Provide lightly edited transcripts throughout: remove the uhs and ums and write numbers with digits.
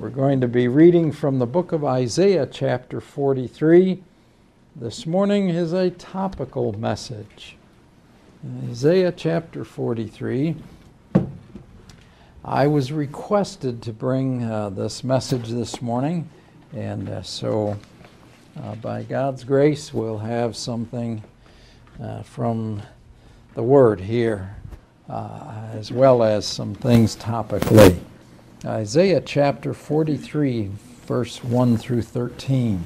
We're going to be reading from the book of Isaiah chapter 43. This morning is a topical message. Isaiah chapter 43. I was requested to bring this message this morning, and so by God's grace we'll have something from the Word here, as well as some things topically. Isaiah chapter 43, verse 1 through 13.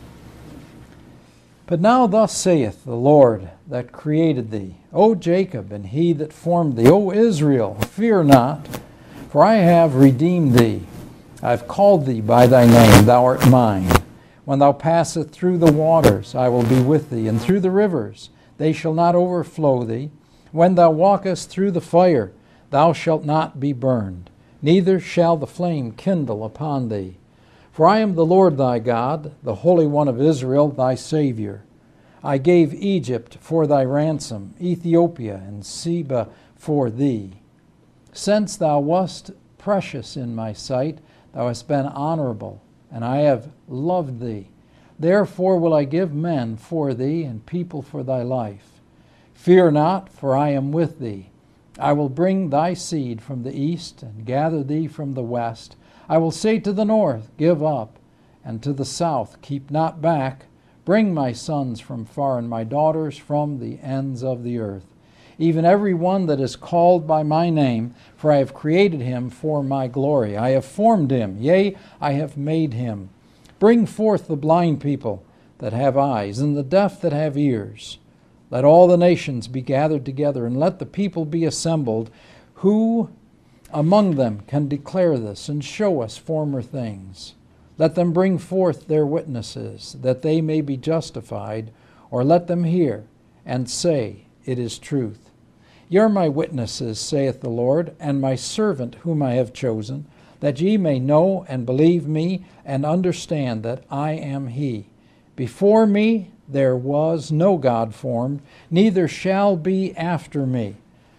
But now thus saith the Lord that created thee, O Jacob, and he that formed thee, O Israel, fear not, for I have redeemed thee. I have called thee by thy name, thou art mine. When thou passest through the waters, I will be with thee, and through the rivers, they shall not overflow thee. When thou walkest through the fire, thou shalt not be burned, neither shall the flame kindle upon thee. For I am the Lord thy God, the Holy One of Israel, thy Savior. I gave Egypt for thy ransom, Ethiopia and Seba for thee. Since thou wast precious in my sight, thou hast been honorable, and I have loved thee. Therefore will I give men for thee, and people for thy life. Fear not, for I am with thee. I will bring thy seed from the east, and gather thee from the west. I will say to the north, Give up, and to the south, Keep not back. Bring my sons from far, and my daughters from the ends of the earth. Even every one that is called by my name, for I have created him for my glory. I have formed him, yea, I have made him. Bring forth the blind people that have eyes, and the deaf that have ears. Let all the nations be gathered together, and let the people be assembled. Who among them can declare this, and show us former things? Let them bring forth their witnesses, that they may be justified, or let them hear, and say, It is truth. Ye are my witnesses, saith the Lord, and my servant whom I have chosen, that ye may know and believe me, and understand that I am he. Before me there was no God formed, neither shall be after me.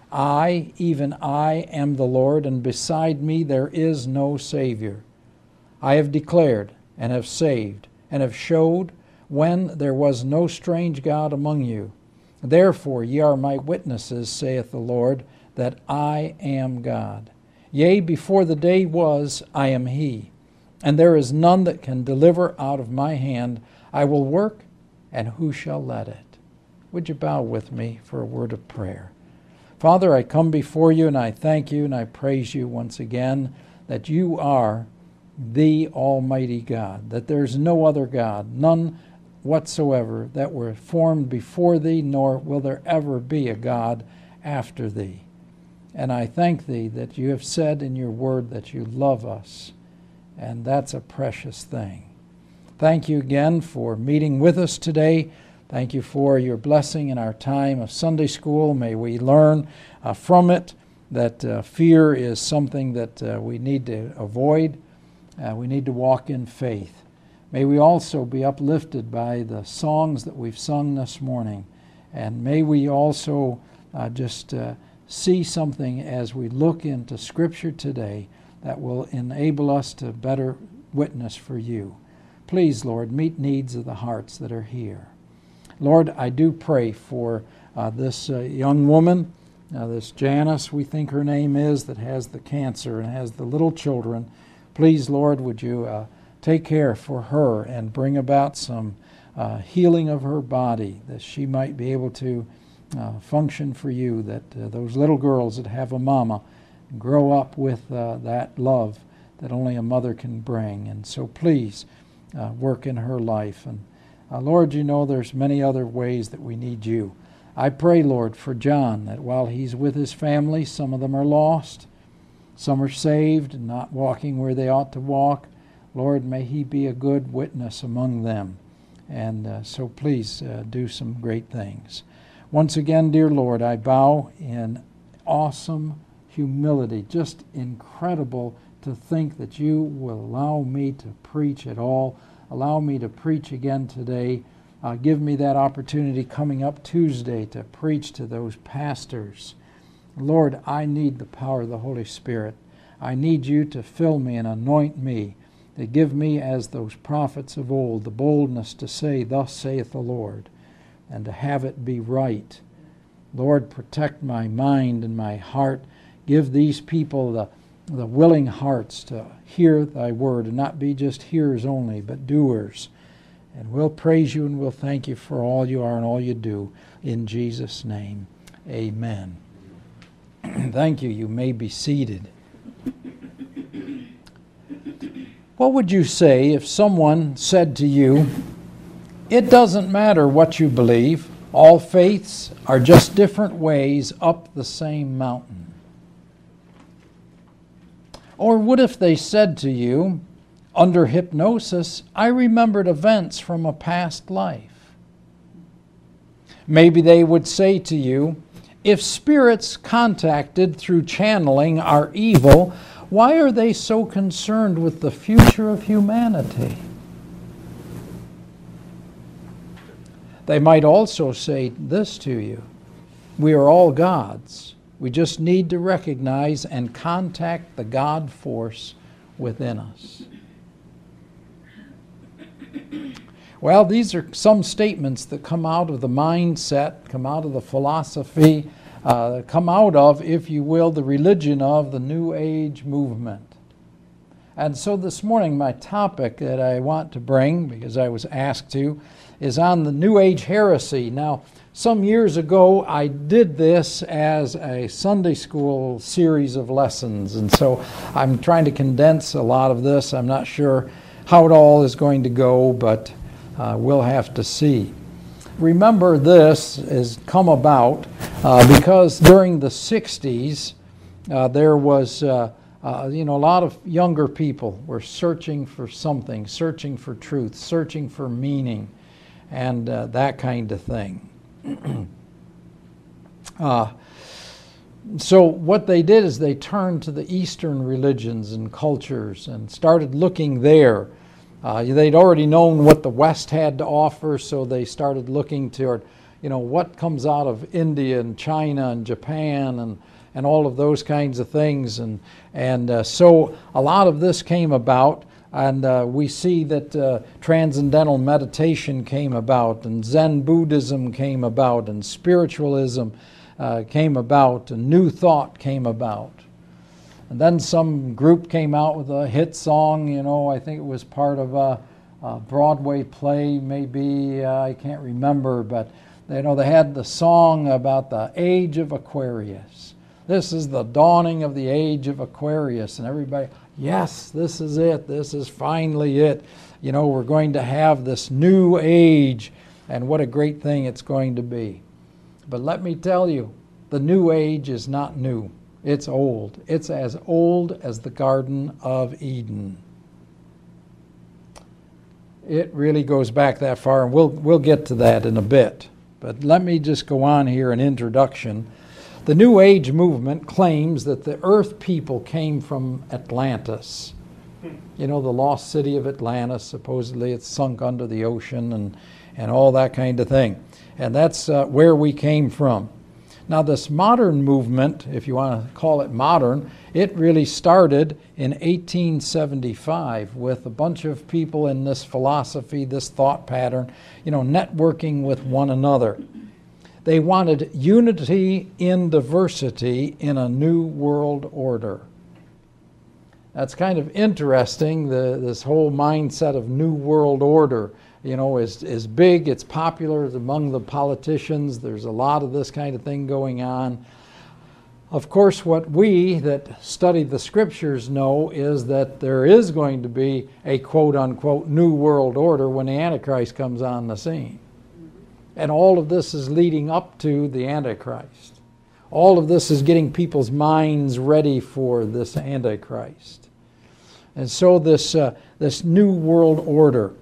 I, even I, am the Lord, and beside me there is no Savior. I have declared, and have saved, and have showed, when there was no strange God among you. Therefore ye are my witnesses, saith the Lord, that I am God. Yea, before the day was, I am he. And there is none that can deliver out of my hand. I will work, and who shall let it? Would you bow with me for a word of prayer? Father, I come before you, and I thank you, and I praise you once again that you are the Almighty God, that there's no other God, none whatsoever that were formed before thee, nor will there ever be a God after thee. And I thank thee that you have said in your word that you love us, and that's a precious thing. Thank you again for meeting with us today. Thank you for your blessing in our time of Sunday school. May we learn from it that fear is something that we need to avoid. We need to walk in faith. May we also be uplifted by the songs that we've sung this morning. And may we also just see something as we look into Scripture today that will enable us to better witness for you. Please, Lord, meet needs of the hearts that are here. Lord, I do pray for this young woman, this Janice, we think her name is, that has the cancer and has the little children. Please, Lord, would you take care for her and bring about some healing of her body, that she might be able to function for you, that those little girls that have a mama grow up with that love that only a mother can bring. And so please work in her life. And Lord, you know there's many other ways that we need you. I pray, Lord, for John, that while he's with his family, some of them are lost, some are saved and not walking where they ought to walk. Lord, may he be a good witness among them. And so please do some great things. Once again, dear Lord, I bow in awesome humility, just incredible to think that you will allow me to preach at all. Allow me to preach again today. Give me that opportunity coming up Tuesday to preach to those pastors. Lord, I need the power of the Holy Spirit. I need you to fill me and anoint me Give me, as those prophets of old, the boldness to say, "Thus saith the Lord," and to have it be right. Lord, protect my mind and my heart. Give these people the willing hearts to hear thy word and not be just hearers only, but doers. And we'll praise you and we'll thank you for all you are and all you do. In Jesus' name, amen. Thank you. You may be seated. What would you say if someone said to you, "It doesn't matter what you believe, all faiths are just different ways up the same mountain"? Or what if they said to you, under hypnosis, "I remembered events from a past life"? Maybe they would say to you, "If spirits contacted through channeling are evil, why are they so concerned with the future of humanity?" They might also say this to you, "We are all gods. We just need to recognize and contact the God force within us." Well, these are some statements that come out of the mindset, come out of the philosophy, come out of, if you will, the religion of the New Age movement. And so this morning, my topic that I want to bring, because I was asked to, is on the New Age heresy. Now, some years ago, I did this as a Sunday school series of lessons, and so I'm trying to condense a lot of this. I'm not sure how it all is going to go, but we'll have to see. Remember, this has come about because during the 60s, there was a lot of younger people were searching for something, searching for truth, searching for meaning, and that kind of thing. So what they did is they turned to the Eastern religions and cultures and started looking there. They'd already known what the West had to offer, so they started looking toward, what comes out of India and China and Japan and all of those kinds of things. And so a lot of this came about, and we see that transcendental meditation came about, and Zen Buddhism came about, and spiritualism came about, and New Thought came about. And then some group came out with a hit song, I think it was part of a Broadway play, maybe, I can't remember, but they had the song about the age of Aquarius. This is the dawning of the age of Aquarius, and everybody, yes, this is it, this is finally it. We're going to have this new age, and what a great thing it's going to be. But let me tell you, the new age is not new. It's old. It's as old as the Garden of Eden. It really goes back that far, and we'll get to that in a bit. But let me just go on here, an introduction. The New Age movement claims that the earth people came from Atlantis. The lost city of Atlantis. Supposedly it's sunk under the ocean and all that kind of thing. And that's where we came from. Now, this modern movement, if you want to call it modern, it really started in 1875 with a bunch of people in this philosophy, this thought pattern, networking with one another. They wanted unity in diversity in a new world order. That's kind of interesting, this whole mindset of new world order. Is big, it's popular among the politicians. There's a lot of this kind of thing going on. Of course, what we that study the scriptures know is that there is going to be a quote-unquote new world order when the Antichrist comes on the scene. And all of this is leading up to the Antichrist. All of this is getting people's minds ready for this Antichrist. And so this new world order,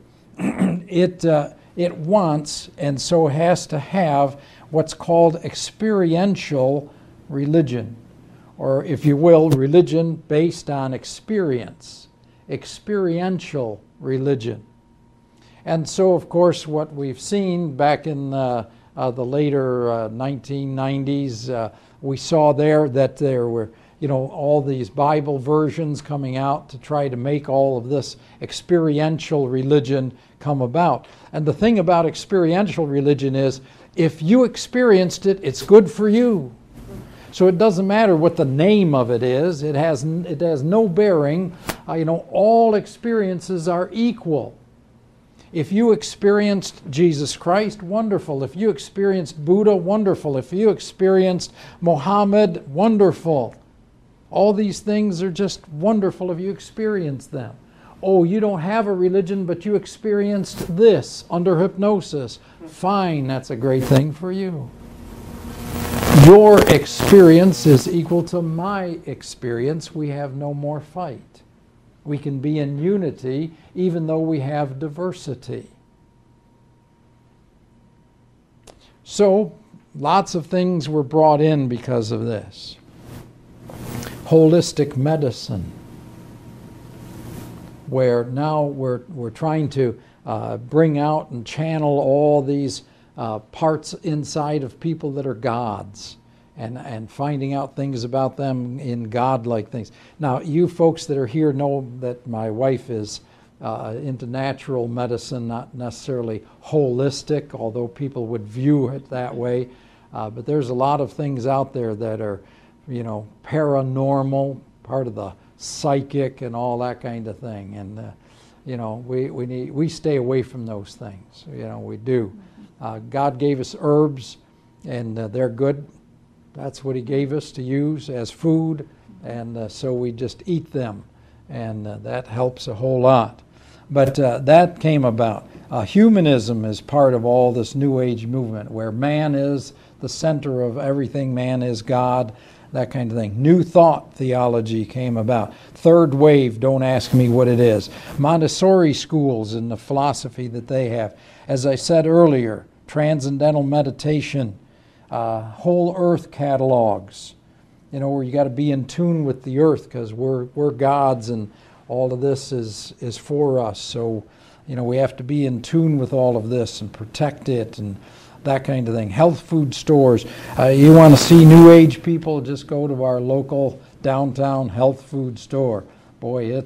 it wants and so has to have what's called experiential religion, or if you will, religion based on experience, experiential religion. And so, of course, what we've seen back in the later 1990s, we saw there that there were all these Bible versions coming out to try to make all of this experiential religion come about. And the thing about experiential religion is, if you experienced it, it's good for you. So it doesn't matter what the name of it is. It has no bearing. All experiences are equal. If you experienced Jesus Christ, wonderful. If you experienced Buddha, wonderful. If you experienced Mohammed, wonderful. All these things are just wonderful if you experience them. Oh, you don't have a religion, but you experienced this under hypnosis. Fine, that's a great thing for you. Your experience is equal to my experience. We have no more fight. We can be in unity even though we have diversity. So, lots of things were brought in because of this. Holistic medicine, where now we're trying to bring out and channel all these parts inside of people that are gods, and finding out things about them in God-like things. Now, you folks that are here know that my wife is into natural medicine, not necessarily holistic, although people would view it that way. But there's a lot of things out there that are, paranormal, part of the psychic and all that kind of thing. And, we stay away from those things. We do. God gave us herbs, and they're good. That's what He gave us to use as food, and so we just eat them, and that helps a whole lot. But that came about. Humanism is part of all this New Age movement, where man is the center of everything, man is God, that kind of thing. New Thought theology came about. Third wave, don't ask me what it is. Montessori schools and the philosophy that they have. As I said earlier, transcendental meditation, whole earth catalogs, where you got to be in tune with the earth, because we're gods and all of this is for us. So, we have to be in tune with all of this and protect it and that kind of thing. Health food stores. You want to see New Age people, just go to our local downtown health food store. Boy,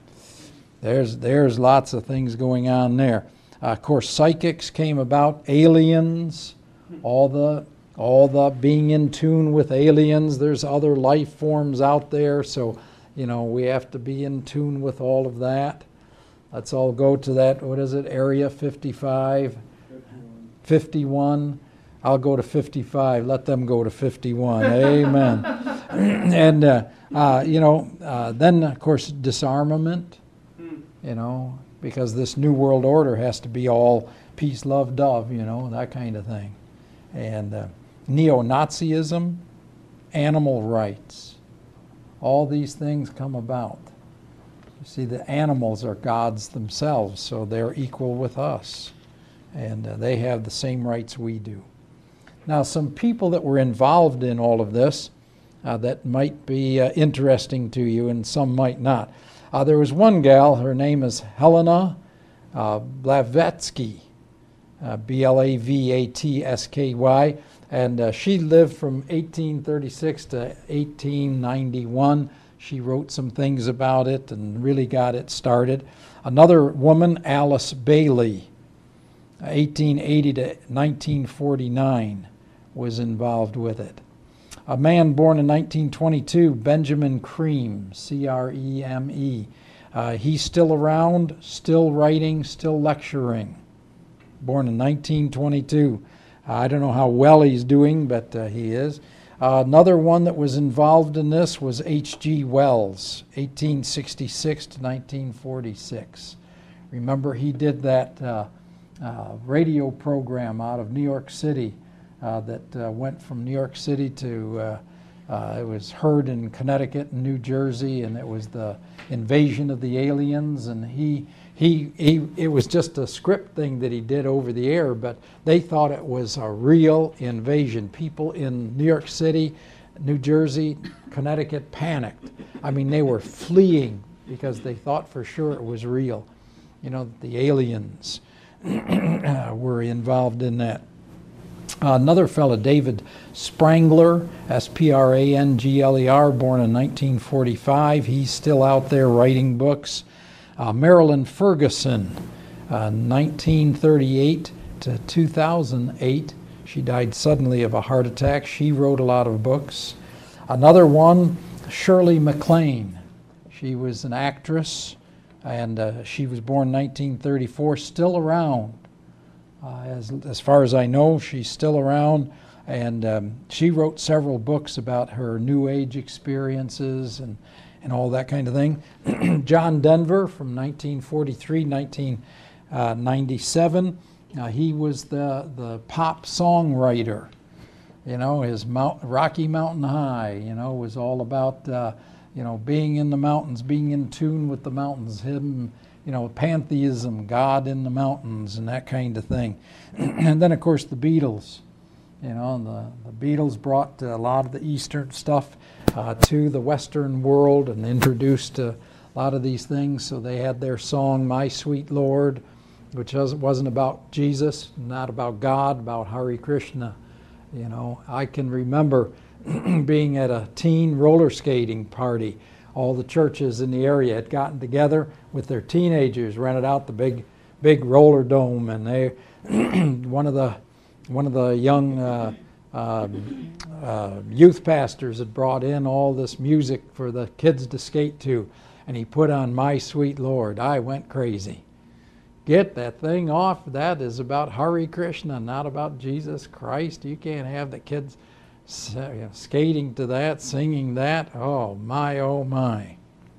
there's lots of things going on there. Of course, psychics came about, aliens, all the being in tune with aliens. There's other life forms out there, so we have to be in tune with all of that. Let's all go to that, what is it, Area 55? 51. I'll go to 55. Let them go to 51. Amen. And, then, of course, disarmament, because this New World Order has to be all peace, love, dove, that kind of thing. And neo-Nazism, animal rights. All these things come about. You see, the animals are gods themselves, so they're equal with us. And they have the same rights we do. Now, some people that were involved in all of this that might be interesting to you, and some might not. There was one gal, her name is Helena Blavatsky, Blavatsky, and she lived from 1836 to 1891. She wrote some things about it and really got it started. Another woman, Alice Bailey, 1880 to 1949, was involved with it. A man born in 1922, Benjamin Creme, C-R-E-M-E. He's still around, still writing, still lecturing. Born in 1922. I don't know how well he's doing, but he is. Another one that was involved in this was H.G. Wells, 1866 to 1946. Remember, he did that radio program out of New York City that went from New York City to, it was heard in Connecticut and New Jersey, and it was the invasion of the aliens, and it was just a script thing that he did over the air, but they thought it was a real invasion. People in New York City, New Jersey, Connecticut panicked. I mean, they were fleeing because they thought for sure it was real. The aliens were involved in that. Another fellow, David Sprangler, Sprangler, born in 1945. He's still out there writing books. Marilyn Ferguson, 1938 to 2008. She died suddenly of a heart attack. She wrote a lot of books. Another one, Shirley MacLaine. She was an actress, and she was born 1934, still around. As far as I know, she's still around, and she wrote several books about her New Age experiences and all that kind of thing. John Denver from 1943, 1997. He was the pop songwriter. You know, his Rocky Mountain High, you know, was all about, you know, being in the mountains, being in tune with the mountains, him, you know, pantheism, God in the mountains, and that kind of thing. And then, of course, the Beatles. You know, the Beatles brought a lot of the Eastern stuff to the Western world and introduced a lot of these things. So they had their song, My Sweet Lord, which wasn't about Jesus, not about God, about Hare Krishna. You know, I can remember being at a teen roller skating party. All the churches in the area had gotten together with their teenagers, rented out the big roller dome, and they one of the young youth pastors had brought in all this music for the kids to skate to, and he put on My Sweet Lord. I went crazy. Get that thing off. That is about Hare Krishna, not about Jesus Christ. You can't have the kids skating to that, singing that. Oh my, oh my.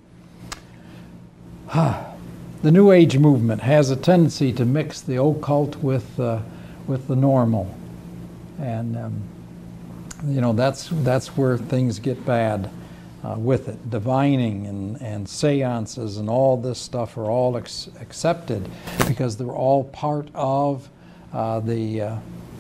The New Age movement has a tendency to mix the occult with the normal, and you know, that's where things get bad with it. Divining and seances and all this stuff are all accepted because they're all part of the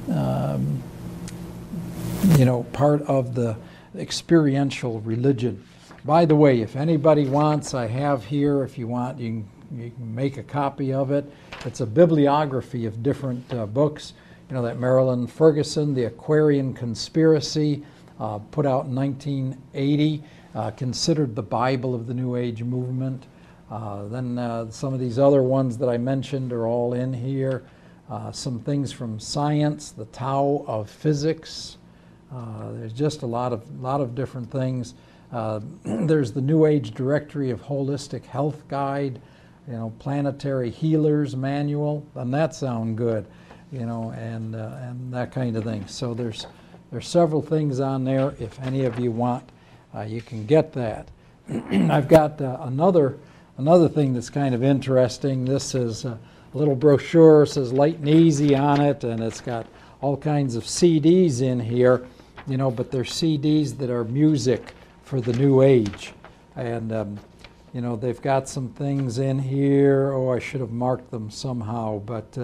part of the experiential religion. By the way, if anybody wants, I have here, if you want, you can make a copy of it. It's a bibliography of different books. You know, that Marilyn Ferguson, The Aquarian Conspiracy, put out in 1980, considered the Bible of the New Age movement. Then some of these other ones that I mentioned are all in here. Some things from science, the Tao of Physics. There's just a lot of different things. There's the New Age Directory of Holistic Health Guide, you know, Planetary Healers Manual. Doesn't that sound good? You know, and that kind of thing. So there's several things on there. If any of you want, you can get that. I've got another thing that's kind of interesting. This is a little brochure. It says Light and Easy on it, and it's got all kinds of CDs in here, you know, but they're CDs that are music for the New Age. And, you know, they've got some things in here. Oh, I should have marked them somehow, but,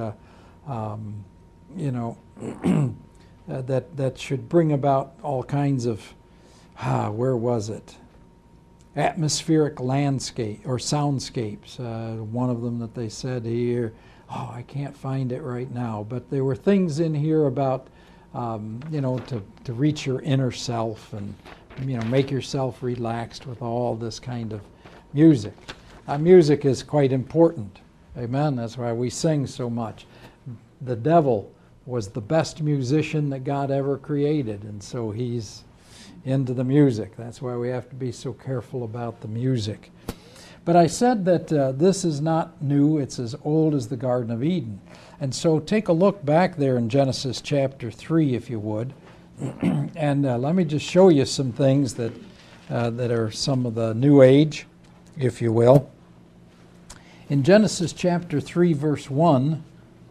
you know, that should bring about all kinds of, where was it? Atmospheric landscape or soundscapes. One of them that they said here, oh, I can't find it right now, but there were things in here about, you know, to reach your inner self and, you know, make yourself relaxed with all this kind of music. Music is quite important. Amen. That's why we sing so much. The devil was the best musician that God ever created, and so he's into the music. That's why we have to be so careful about the music. But I said that this is not new. It's as old as the Garden of Eden. And so take a look back there in Genesis chapter 3, if you would. And let me just show you some things that are some of the New Age, if you will. In Genesis chapter 3, verse 1,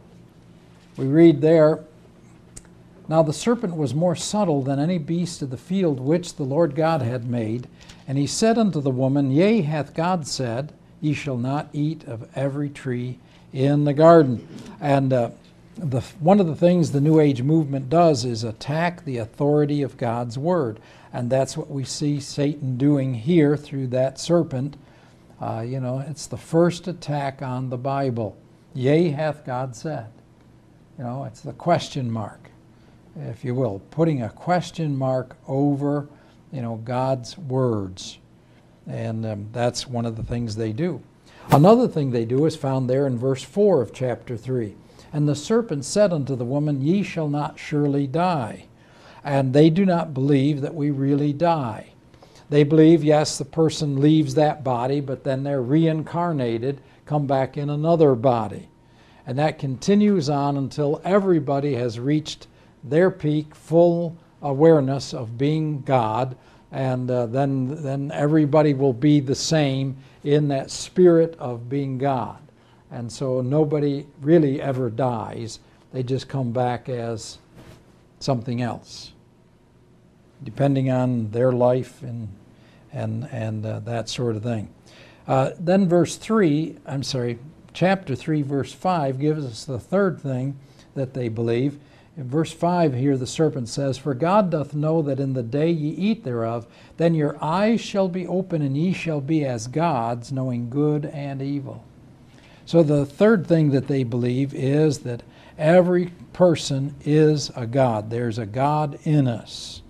we read there, Now the serpent was more subtle than any beast of the field which the Lord God had made. And he said unto the woman, Yea, hath God said, Ye shall not eat of every tree in the garden. And one of the things the New Age movement does is attack the authority of God's Word. And that's what we see Satan doing here through that serpent. You know, it's the first attack on the Bible. Yea, hath God said. You know, it's the question mark. if you will, putting a question mark over, God's words. And that's one of the things they do. Another thing they do is found there in verse 4 of chapter 3. And the serpent said unto the woman, Ye shall not surely die. And they do not believe that we really die. They believe, yes, the person leaves that body, but then they're reincarnated, come back in another body. And that continues on until everybody has reached their peak, full awareness of being God, and then everybody will be the same in that spirit of being God. And so nobody really ever dies. They just come back as something else, depending on their life and that sort of thing. Then chapter 3, verse 5 gives us the third thing that they believe. In verse 5 here the serpent says, For God doth know that in the day ye eat thereof, then your eyes shall be open, and ye shall be as gods, knowing good and evil. So the third thing that they believe is that every person is a god. There's a God in us.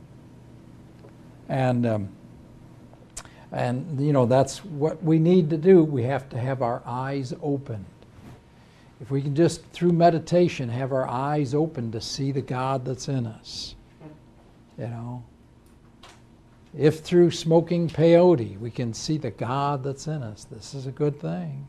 And that's what we need to do. We have to have our eyes open. If we can just, through meditation, have our eyes open to see the God that's in us. If through smoking peyote we can see the God that's in us, this is a good thing.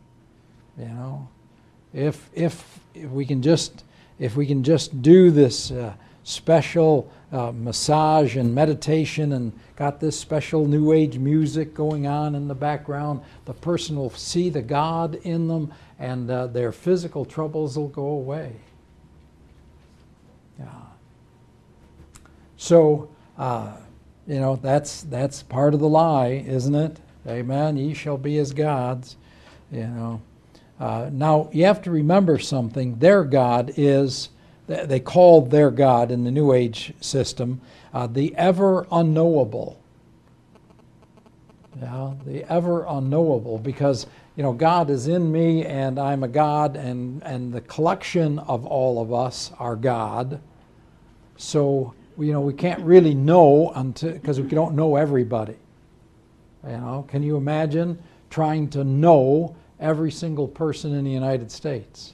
If we can just do this special massage and meditation and got this special New Age music going on in the background, the person will see the God in them, and their physical troubles will go away. So, that's part of the lie, isn't it? Amen. Ye shall be as gods. Now, you have to remember something. Their God is, they called their God in the New Age system, the ever unknowable. The ever unknowable, because God is in me and I'm a God, and the collection of all of us are God. So we can't really know because we don't know everybody. Can you imagine trying to know every single person in the United States?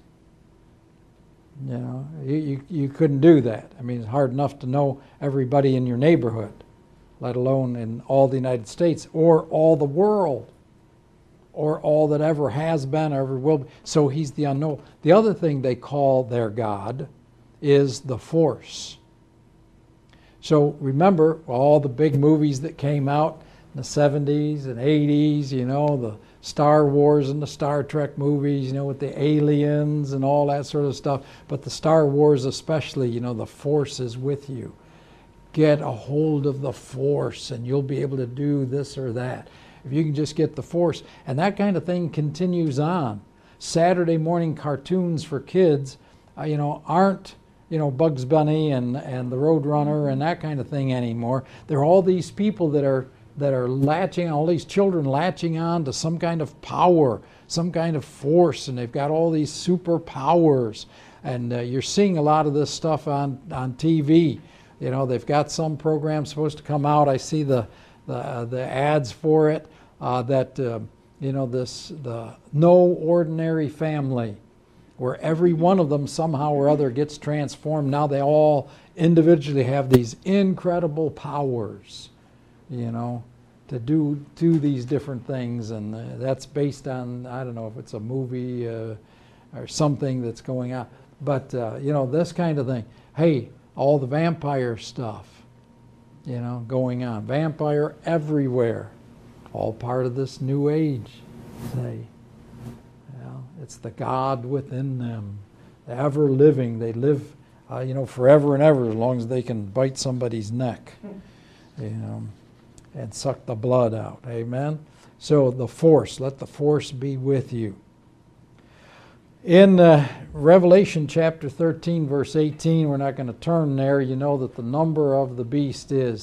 You couldn't do that. I mean, it's hard enough to know everybody in your neighborhood, let alone in all the United States or all the world, or all that ever has been or ever will be. So he's the unknown. The other thing they call their God is the Force. So remember all the big movies that came out in the 70s and 80s, the Star Wars and the Star Trek movies, with the aliens and all that sort of stuff. But the Star Wars especially, the Force is with you. Get a hold of the Force and you'll be able to do this or that. If you can just get the Force. And that kind of thing continues on. Saturday morning cartoons for kids, aren't, Bugs Bunny and the Roadrunner and that kind of thing anymore. There are all these people that are latching, all these children latching on to some kind of power, some kind of force, and they've got all these superpowers. And you're seeing a lot of this stuff on TV. They've got some program supposed to come out. I see the ads for it. The No Ordinary Family, where every one of them somehow or other gets transformed. Now they all individually have these incredible powers, to do these different things. And that's based on, I don't know if it's a movie or something that's going on. But, this kind of thing. Hey, all the vampire stuff, going on. Vampire everywhere. All part of this New Age, say. It's the God within them. Ever living. They live, forever and ever, as long as they can bite somebody's neck, and suck the blood out. Amen? So the Force, let the Force be with you. In Revelation chapter 13, verse 18, we're not going to turn there. You know that the number of the beast is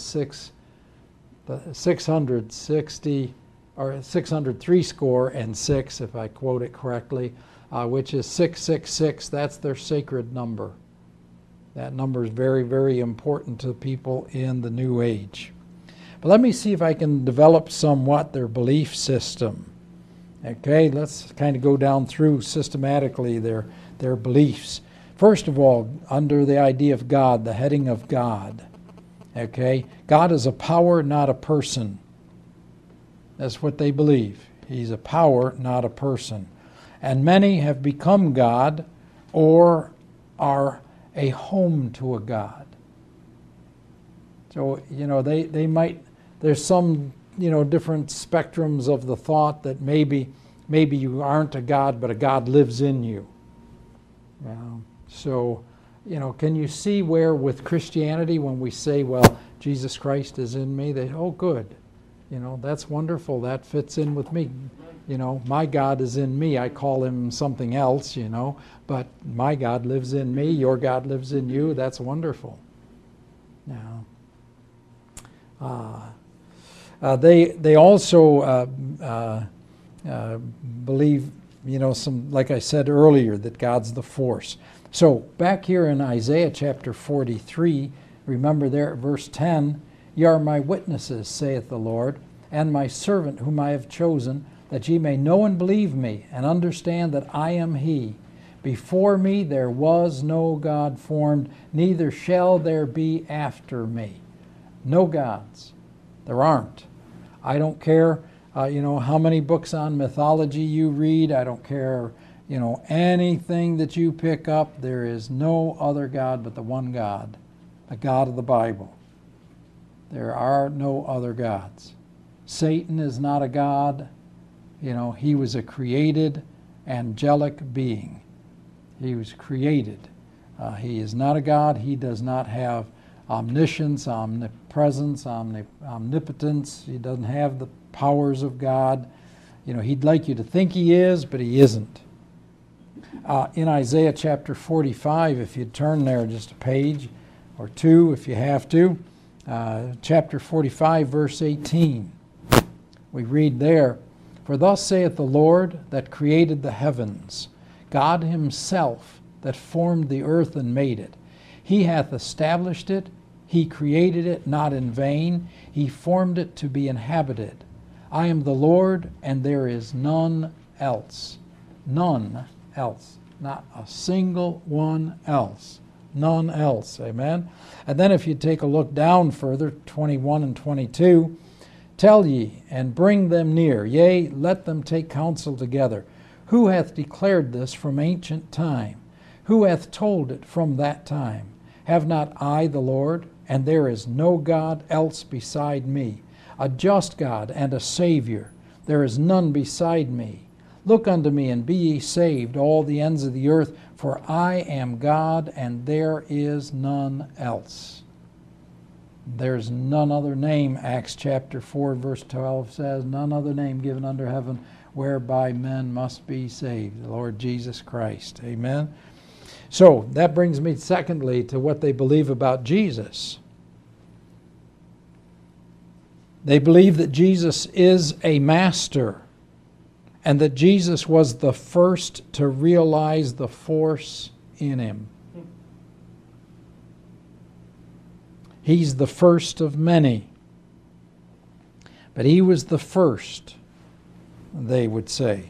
660, or 603 if I quote it correctly, which is 666. That's their sacred number. That number is very, very important to people in the New Age. But let me see if I can develop somewhat their belief system. Okay, let's kind of go down through systematically their beliefs. First of all, under the idea of God, the heading of God. Okay, God is a power, not a person. That's what they believe. He's a power, not a person. And many have become God or are a home to a God. So, they might, there's some, different spectrums of the thought that maybe you aren't a God, but a God lives in you. So, can you see where with Christianity, when we say, well, Jesus Christ is in me, they, oh, good. That's wonderful. That fits in with me. My God is in me. I call him something else, but my God lives in me. Your God lives in you. That's wonderful. Now, they also believe, some, like I said earlier, that God's the force. So back here in Isaiah chapter 43, remember there at verse 10, "Ye are my witnesses, saith the Lord, and my servant whom I have chosen, that ye may know and believe me, and understand that I am he. Before me there was no God formed, neither shall there be after me." No gods. There aren't. I don't care, how many books on mythology you read. I don't care, anything that you pick up. There is no other God but the one God, the God of the Bible. There are no other gods. Satan is not a god. He was a created angelic being. He was created. He is not a god. He does not have omniscience, omnipresence, omnipotence. He doesn't have the powers of God. He'd like you to think he is, but he isn't. In Isaiah chapter 45, if you turn there just a page or two, if you have to, chapter 45, verse 18, we read there, "For thus saith the Lord that created the heavens, God himself that formed the earth and made it. He hath established it, he created it not in vain, he formed it to be inhabited. I am the Lord, and there is none else." None else. Not a single one else. None else. Amen? And then if you take a look down further, 21 and 22, "Tell ye, and bring them near, yea, let them take counsel together. Who hath declared this from ancient time? Who hath told it from that time? Have not I the Lord? And there is no God else beside me, a just God and a Savior. There is none beside me. Look unto me, and be ye saved, all the ends of the earth, for I am God, and there is none else." There's none other name, Acts chapter 4, verse 12 says, "None other name given under heaven whereby men must be saved." The Lord Jesus Christ. Amen? So that brings me secondly to what they believe about Jesus. They believe that Jesus is a master, and that Jesus was the first to realize the force in him. He's the first of many. But he was the first, they would say.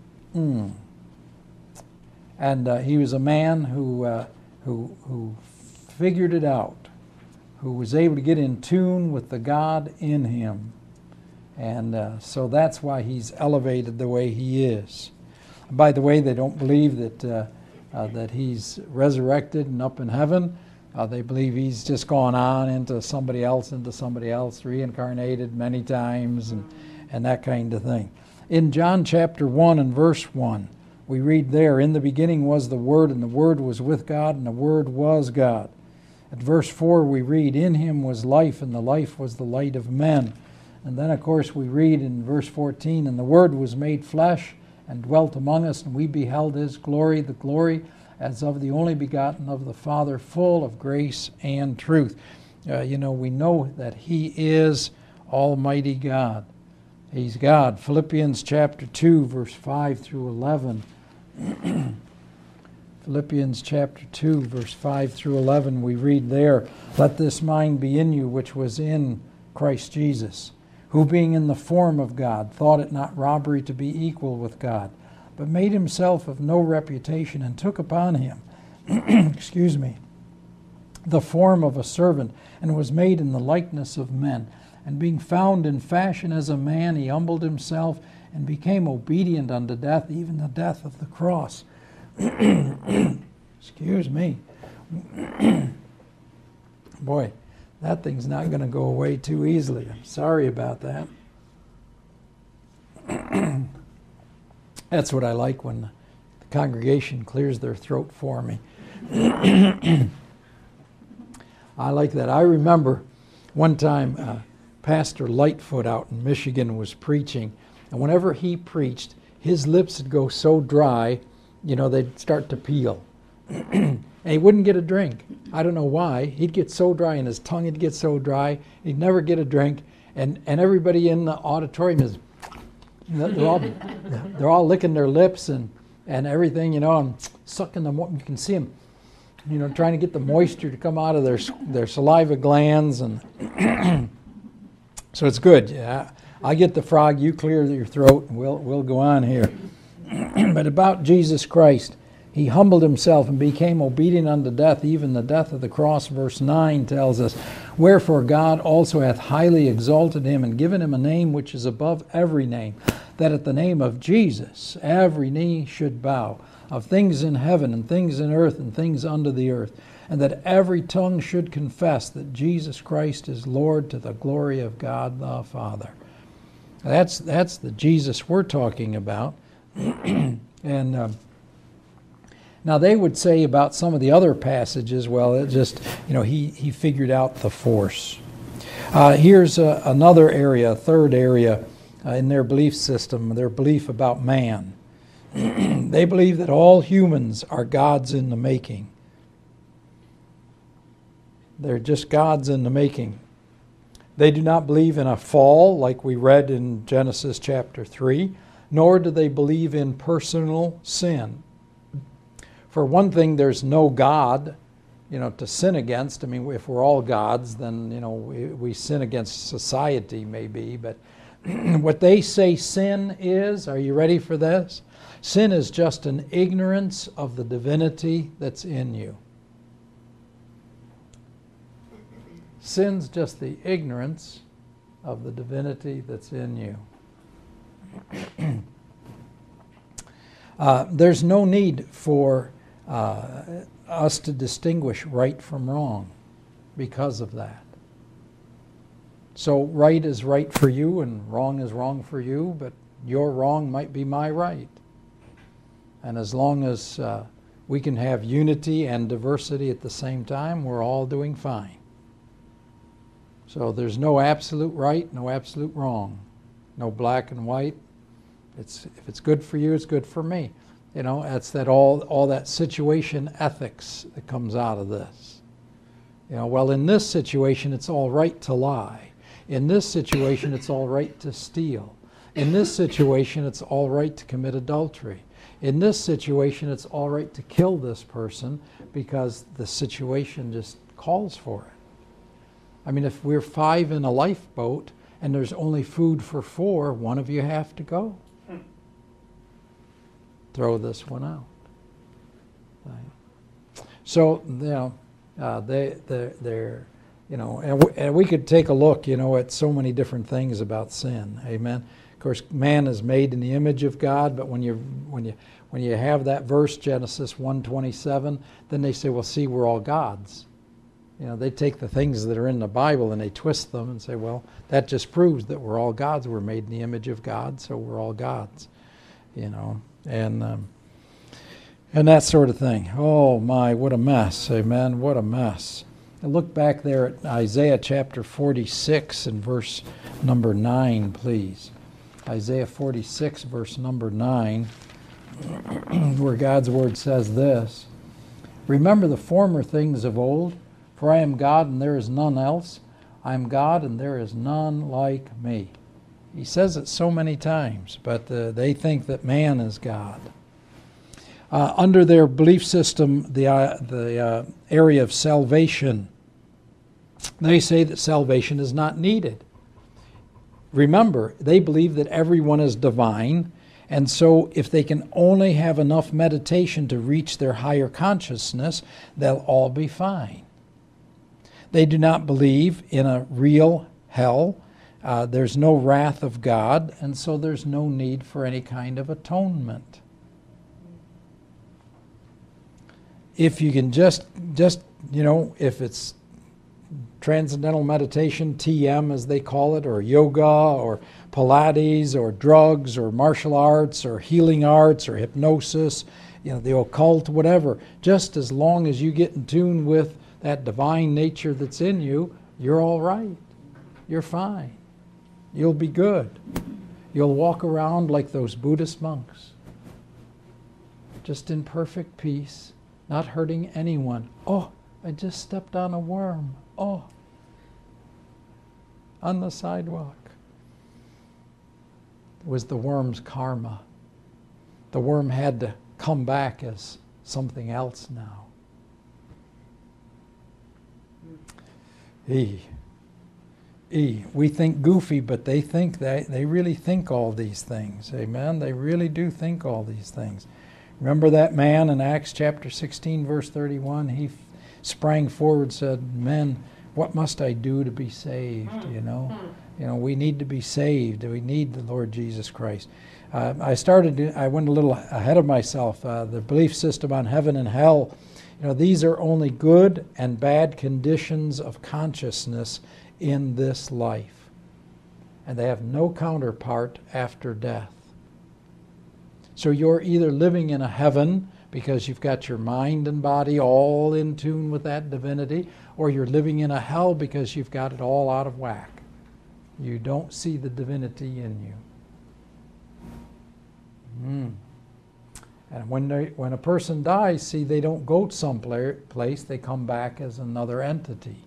And he was a man who figured it out, who was able to get in tune with the God in him. And so that's why he's elevated the way he is. And by the way, they don't believe that he's resurrected and up in heaven. They believe he's just gone on into somebody else, reincarnated many times, and that kind of thing. In John chapter 1 and verse 1, we read there, "In the beginning was the Word, and the Word was with God, and the Word was God." At verse 4 we read, "In him was life, and the life was the light of men." And then of course we read in verse 14, "And the Word was made flesh, and dwelt among us, and we beheld his glory, the glory as of the only begotten of the Father, full of grace and truth." We know that he is Almighty God. He's God. Philippians chapter 2, verse 5 through 11. Philippians chapter 2, verse 5 through 11, we read there, "Let this mind be in you which was in Christ Jesus, who being in the form of God, thought it not robbery to be equal with God, but made himself of no reputation, and took upon him, excuse me, the form of a servant, and was made in the likeness of men. And being found in fashion as a man, he humbled himself, and became obedient unto death, even the death of the cross." Excuse me. Boy, that thing's not going to go away too easily. I'm sorry about that. That's what I like, when the congregation clears their throat for me. I like that. I remember one time Pastor Lightfoot out in Michigan was preaching, and whenever he preached, his lips would go so dry, they'd start to peel. And he wouldn't get a drink. I don't know why. He'd get so dry, and his tongue would get so dry, he'd never get a drink. And everybody in the auditorium is, they're all licking their lips and everything, and sucking them. You can see them, trying to get the moisture to come out of their saliva glands. And so it's good. Yeah, I get the frog, you clear your throat, and we'll go on here. But about Jesus Christ, he humbled himself and became obedient unto death, even the death of the cross. Verse 9 tells us, "Wherefore God also hath highly exalted him, and given him a name which is above every name, that at the name of Jesus every knee should bow, of things in heaven and things in earth and things under the earth, and that every tongue should confess that Jesus Christ is Lord, to the glory of God the Father." That's the Jesus we're talking about. And now they would say about some of the other passages, well, it just, he figured out the force. Here's another area, a third area in their belief system, their belief about man. They believe that all humans are gods in the making. They're just gods in the making. They do not believe in a fall, like we read in Genesis chapter 3, nor do they believe in personal sin. For one thing, there's no God, to sin against. I mean, if we're all gods, then, we sin against society maybe. But what they say sin is, are you ready for this? Sin is just an ignorance of the divinity that's in you. Sin's just the ignorance of the divinity that's in you. There's no need for us to distinguish right from wrong because of that. So right is right for you and wrong is wrong for you, but your wrong might be my right. And as long as we can have unity and diversity at the same time, we're all doing fine. So there's no absolute right, no absolute wrong, no black and white. If it's good for you, it's good for me. That's that all that situation ethics that comes out of this. Well, in this situation, it's all right to lie. In this situation, it's all right to steal. In this situation, it's all right to commit adultery. In this situation, it's all right to kill this person because the situation just calls for it. I mean, if we're 5 in a lifeboat and there's only food for 4, one of you have to go. Throw this one out. So, they're and we could take a look, at so many different things about sin. Amen. Of course, man is made in the image of God, but when you have that verse, Genesis 1:27, then they say, well, see, we're all gods. They take the things that are in the Bible and they twist them and say, well, that just proves that we're all gods. We're made in the image of God, so we're all gods. And that sort of thing. Oh my, what a mess. Amen. What a mess. And look back there at Isaiah chapter 46 and verse number 9, please. Isaiah 46, verse number 9, where God's word says this: "Remember the former things of old, for I am God and there is none else. I am God and there is none like me." He says it so many times, but they think that man is God. Under their belief system, the area of salvation, they say that salvation is not needed. Remember, they believe that everyone is divine, and so if they can only have enough meditation to reach their higher consciousness, they'll all be fine. They do not believe in a real hell. There's no wrath of God, and so there's no need for any kind of atonement. If you can just if it's transcendental meditation, TM as they call it, or yoga, or Pilates, or drugs, or martial arts, or healing arts, or hypnosis, the occult, whatever, just as long as you get in tune with that divine nature that's in you, you're all right. You're fine. You'll be good. You'll walk around like those Buddhist monks, just in perfect peace, not hurting anyone. Oh, I just stepped on a worm. Oh, on the sidewalk. It was the worm's karma. The worm had to come back as something else now. We think goofy, but they think they really think all these things. Amen? They really do think all these things. Remember that man in Acts chapter 16, verse 31? He sprang forward and said, "Men, what must I do to be saved?" We need to be saved. We need the Lord Jesus Christ. I went a little ahead of myself. The belief system on heaven and hell, these are only good and bad conditions of consciousness in this life. And they have no counterpart after death. So you're either living in a heaven because you've got your mind and body all in tune with that divinity, or you're living in a hell because you've got it all out of whack. You don't see the divinity in you. And when a person dies, see, they don't go some place, they come back as another entity.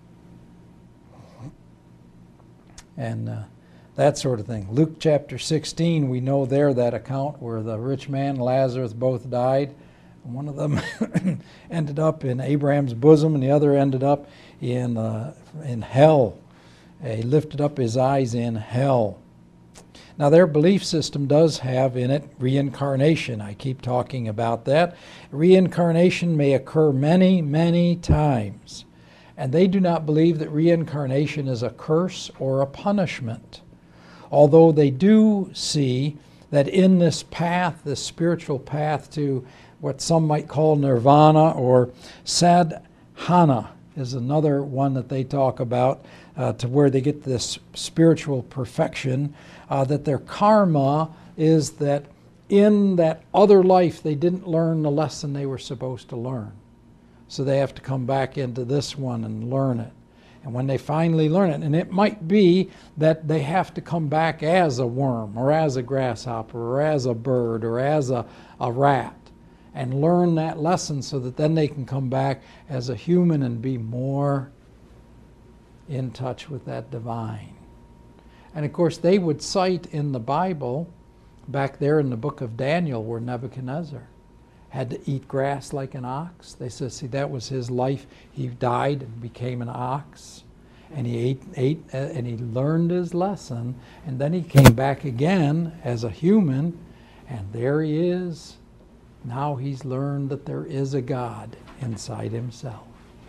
And that sort of thing. Luke chapter 16, we know there that account where the rich man and Lazarus both died. One of them ended up in Abraham's bosom, and the other ended up in hell. He lifted up his eyes in hell. Now, their belief system does have in it reincarnation. I keep talking about that. Reincarnation may occur many, many times. And they do not believe that reincarnation is a curse or a punishment. Although they do see that in this path, this spiritual path to what some might call nirvana, or sadhana is another one that they talk about, to where they get this spiritual perfection, that their karma is that in that other life they didn't learn the lesson they were supposed to learn. So they have to come back into this one and learn it. And when they finally learn it, and it might be that they have to come back as a worm, or as a grasshopper, or as a bird, or as a rat, and learn that lesson so that then they can come back as a human and be more in touch with that divine. And of course they would cite in the Bible, back there in the book of Daniel, where Nebuchadnezzar had to eat grass like an ox. They said, see, that was his life. He died and became an ox. And he ate and he learned his lesson. And then he came back again as a human. And there he is. Now he's learned that there is a God inside himself.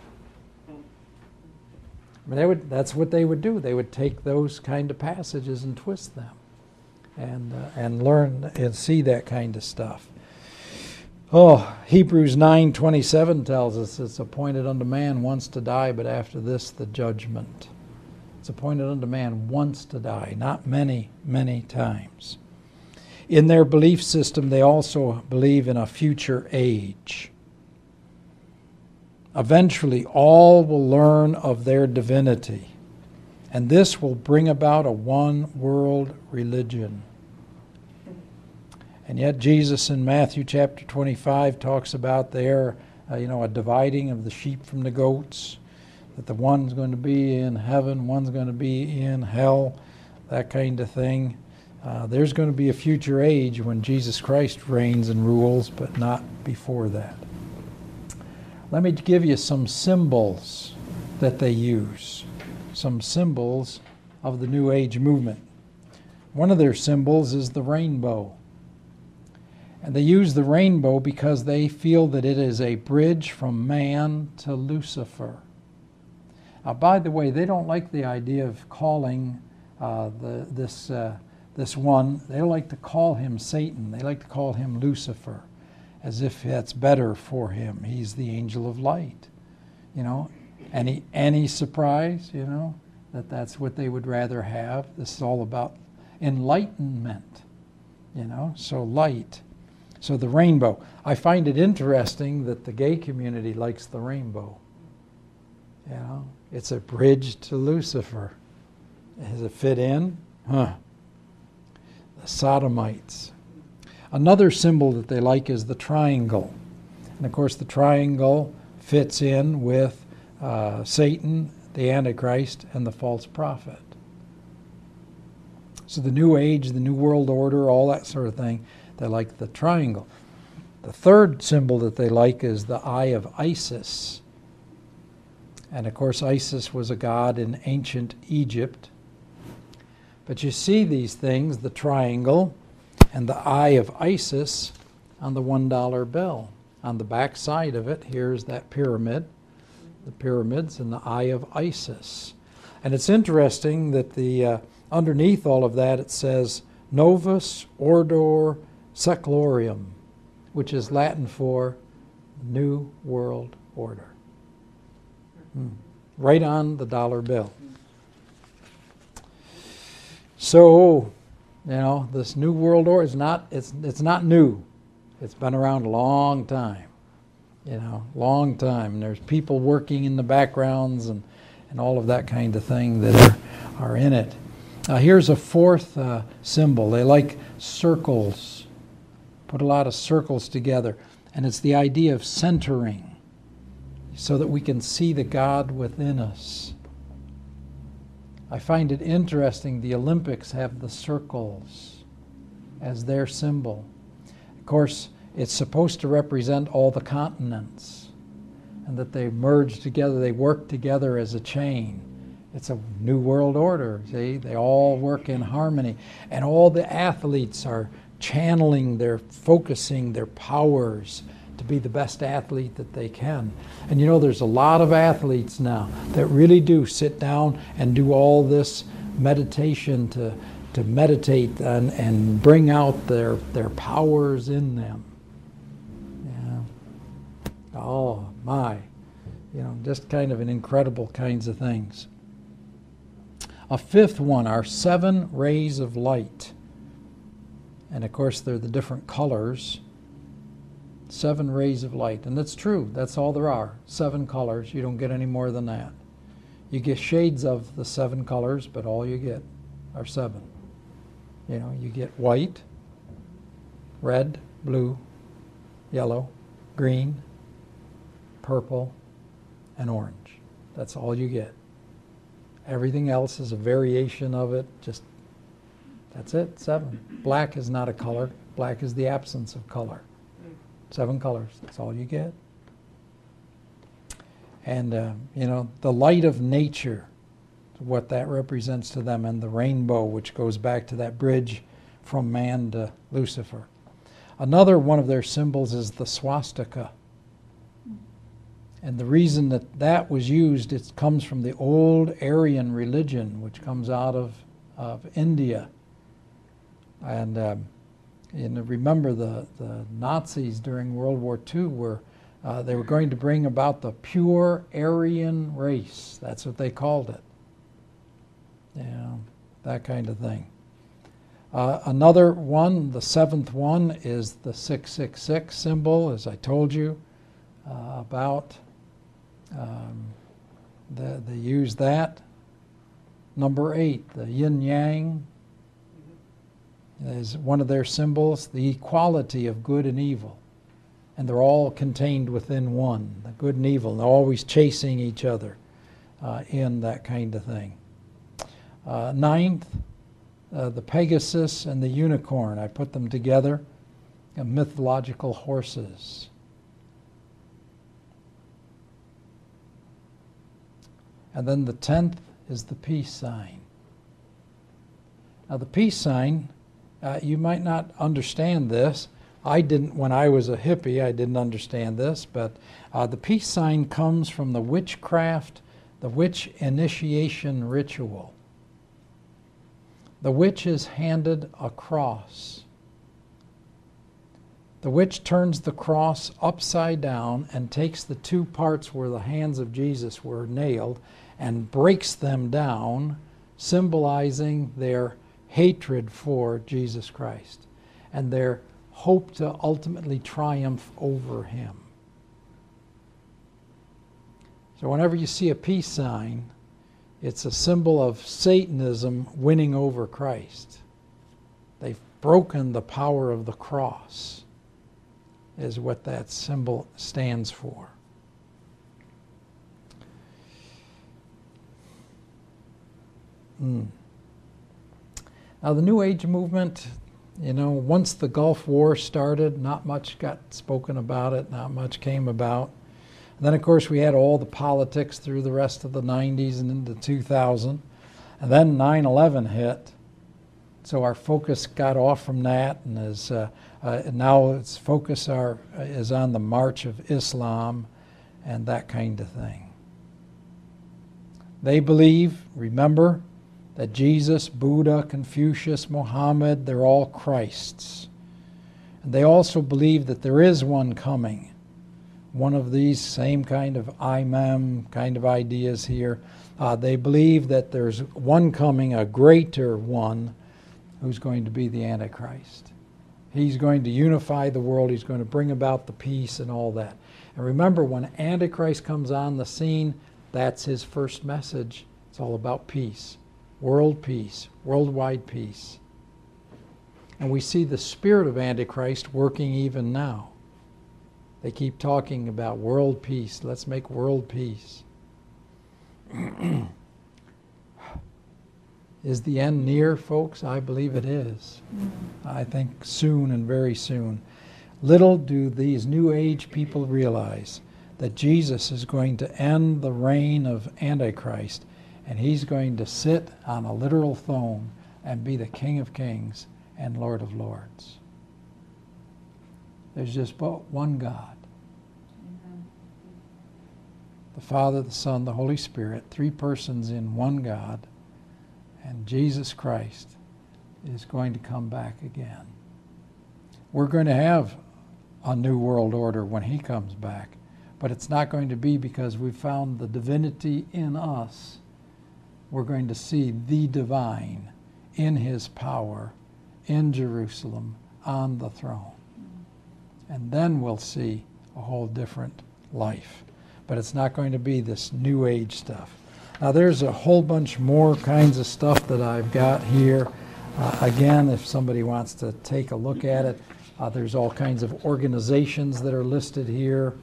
That's what they would do. They would take those kind of passages and twist them. And learn and see that kind of stuff. Oh, Hebrews 9:27 tells us it's appointed unto man once to die, but after this the judgment. It's appointed unto man once to die, not many, many times. In their belief system, they also believe in a future age. Eventually, all will learn of their divinity, and this will bring about a one-world religion. And yet Jesus in Matthew chapter 25 talks about there, a dividing of the sheep from the goats, that the one's going to be in heaven, one's going to be in hell, that kind of thing. There's going to be a future age when Jesus Christ reigns and rules, but not before that. Let me give you some symbols that they use, some symbols of the New Age movement. One of their symbols is the rainbow. And they use the rainbow because they feel that it is a bridge from man to Lucifer. By the way, they don't like the idea of calling this one, they don't like to call him Satan. They like to call him Lucifer, as if that's better for him. He's the angel of light. You know, any surprise, you know, that's what they would rather have. This is all about enlightenment, you know, so light. So the rainbow. I find it interesting that the gay community likes the rainbow. You know, it's a bridge to Lucifer. Does it fit in? Huh. The sodomites. Another symbol that they like is the triangle. And of course the triangle fits in with Satan, the Antichrist, and the false prophet. So the New Age, the New World Order, all that sort of thing, they like the triangle. The third symbol that they like is the eye of Isis. And of course Isis was a god in ancient Egypt. But you see these things, the triangle and the eye of Isis, on the $1 bill. On the back side of it, here's that pyramid, the pyramids and the eye of Isis. And it's interesting that the underneath all of that it says Novus Ordo Seclorum, which is Latin for New World Order. Right on the dollar bill. So, you know, this New World Order is not, it's not new. It's been around a long time. You know, long time. And there's people working in the backgrounds and all of that kind of thing that are in it. Here's a fourth symbol. They like circles. Put a lot of circles together. And it's the idea of centering so that we can see the God within us. I find it interesting the Olympics have the circles as their symbol. Of course, it's supposed to represent all the continents and that they merge together, they work together as a chain. It's a new world order, see? They all work in harmony. And all the athletes are channeling focusing their powers to be the best athlete that they can. And you know, there's a lot of athletes now that really do sit down and do all this meditation to meditate and bring out their powers in them. Yeah. Oh my. You know, just kind of an incredible kinds of things. A fifth one are 7 rays of light. And of course they're the different colors. 7 rays of light. And that's true. That's all there are. 7 colors. You don't get any more than that. You get shades of the 7 colors, but all you get are 7. You know, you get white, red, blue, yellow, green, purple, and orange. That's all you get. Everything else is a variation of it. Just, that's it, 7. Black is not a color. Black is the absence of color. 7 colors, that's all you get. And, you know, the light of nature, what that represents to them, and the rainbow, which goes back to that bridge from man to Lucifer. Another one of their symbols is the swastika. And the reason that that was used, it comes from the old Aryan religion, which comes out of India. And remember the Nazis during World War II they were going to bring about the pure Aryan race. That's what they called it. Yeah, that kind of thing. Another one, the 7th one, is the 666 symbol, as I told you about. They use that. Number 8, the yin yang, is one of their symbols, the equality of good and evil. And they're all contained within one, the good and evil. They're always chasing each other in that kind of thing. 9th, the Pegasus and the unicorn. I put them together, mythological horses. And then the 10th is the peace sign. Now the peace sign, you might not understand this. I didn't when I was a hippie, I didn't understand this, but the peace sign comes from the witchcraft, the witch initiation ritual. The witch is handed a cross. The witch turns the cross upside down and takes the two parts where the hands of Jesus were nailed and breaks them down, symbolizing their hatred for Jesus Christ and their hope to ultimately triumph over him. So whenever you see a peace sign, it's a symbol of Satanism winning over Christ. They've broken the power of the cross, is what that symbol stands for. Now the New Age movement, once the Gulf War started, not much got spoken about it, not much came about. And then, of course, we had all the politics through the rest of the 90s and into 2000. And then 9/11 hit. So our focus got off from that, and now its focus is on the march of Islam and that kind of thing. They believe, remember, that Jesus, Buddha, Confucius, Muhammad, they're all Christs. And they also believe that there is one coming. One of these same kind of Imam kind of ideas here. They believe that there's one coming, a greater one, who's going to be the Antichrist. He's going to unify the world. He's going to bring about the peace and all that. And remember, when Antichrist comes on the scene, that's his first message. It's all about peace. World peace, worldwide peace. And we see the spirit of Antichrist working even now. They keep talking about world peace. Let's make world peace. Is the end near, folks? I believe it is. I think soon and very soon. Little do these New Age people realize that Jesus is going to end the reign of Antichrist, and he's going to sit on a literal throne and be the King of Kings and Lord of Lords. There's just but one God. Amen. The Father, the Son, the Holy Spirit, three persons in one God, and Jesus Christ is going to come back again. We're going to have a new world order when he comes back, but it's not going to be because we found the divinity in us. We're going to see the divine in his power in Jerusalem on the throne. And then we'll see a whole different life. But it's not going to be this New Age stuff. Now there's a whole bunch more kinds of stuff that I've got here. Again, if somebody wants to take a look at it, there's all kinds of organizations that are listed here.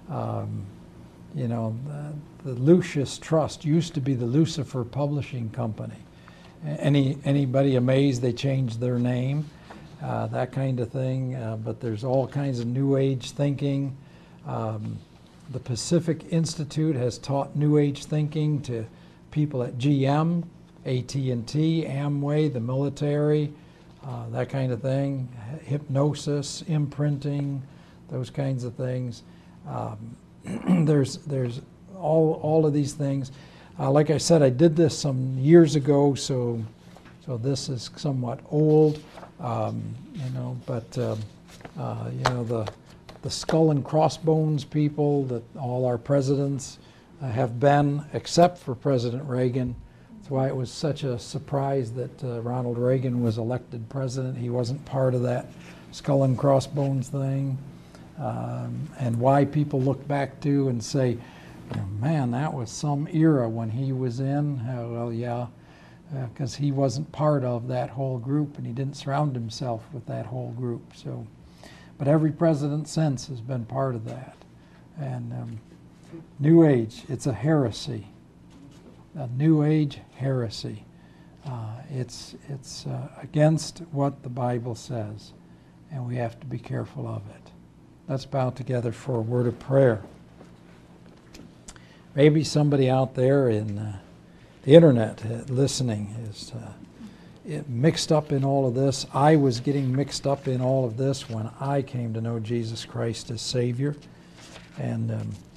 The Lucius Trust used to be the Lucifer Publishing Company. Anybody amazed they changed their name? That kind of thing. But there's all kinds of New Age thinking. The Pacific Institute has taught New Age thinking to people at GM, AT&T, Amway, the military, that kind of thing. Hypnosis, imprinting, those kinds of things. There's all of these things. Like I said, I did this some years ago, so this is somewhat old, the skull and crossbones people that all our presidents have been, except for President Reagan. That's why it was such a surprise that Ronald Reagan was elected president. He wasn't part of that skull and crossbones thing. And why people look back to and say, man, that was some era when he was in. Well, yeah, because he wasn't part of that whole group, and he didn't surround himself with that whole group. So, but every president since has been part of that. And New Age, it's a heresy, a New Age heresy. It's against what the Bible says, and we have to be careful of it. Let's bow together for a word of prayer. Maybe somebody out there in the internet listening is mixed up in all of this. I was getting mixed up in all of this when I came to know Jesus Christ as Savior. And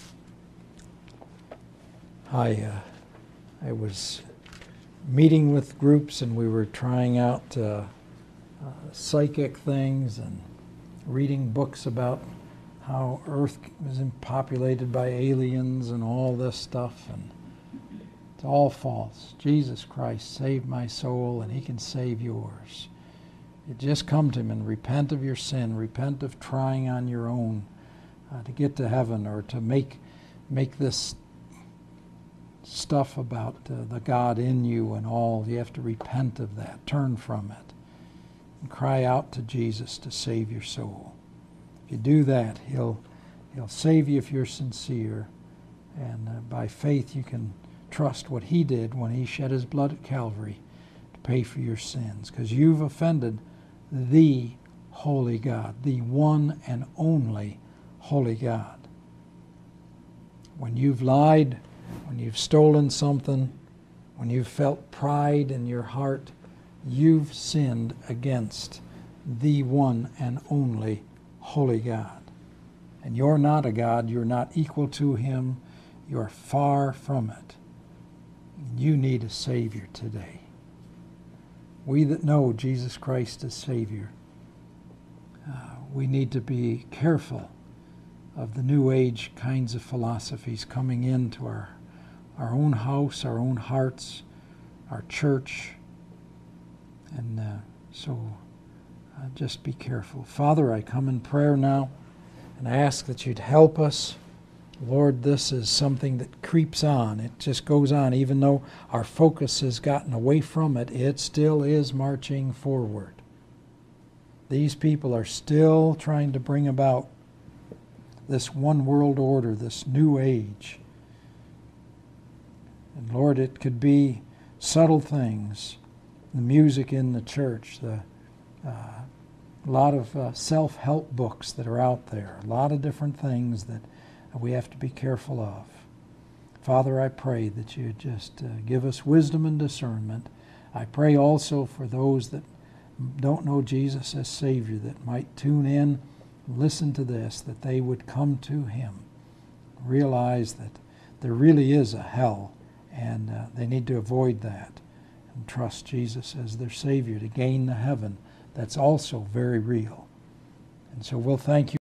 I was meeting with groups, and we were trying out psychic things and reading books about how Earth was populated by aliens and all this stuff, and it's all false. Jesus Christ saved my soul, and He can save yours. You just come to Him and repent of your sin, repent of trying on your own to get to heaven, or to make this stuff about the God in you and all. You have to repent of that, turn from it, and cry out to Jesus to save your soul. If you do that, He'll save you if you're sincere, and by faith you can trust what He did when He shed His blood at Calvary to pay for your sins, because you've offended the holy God, the one and only holy God. When you've lied, when you've stolen something, when you've felt pride in your heart, you've sinned against the one and only holy God. And you're not a God. You're not equal to Him. You're far from it. You need a Savior today. We that know Jesus Christ as Savior, we need to be careful of the New Age kinds of philosophies coming into our own house, our own hearts, our church. And so just be careful. Father, I come in prayer now and I ask that You'd help us. Lord, this is something that creeps on. It just goes on. Even though our focus has gotten away from it, it still is marching forward. These people are still trying to bring about this one world order, this new age. And Lord, it could be subtle things, the music in the church, a lot of self-help books that are out there, a lot of different things that we have to be careful of. Father, I pray that You just give us wisdom and discernment. I pray also for those that don't know Jesus as Savior, that might tune in, listen to this, that they would come to Him, realize that there really is a hell, and they need to avoid that and trust Jesus as their Savior to gain the heaven that's also very real. And so we'll thank You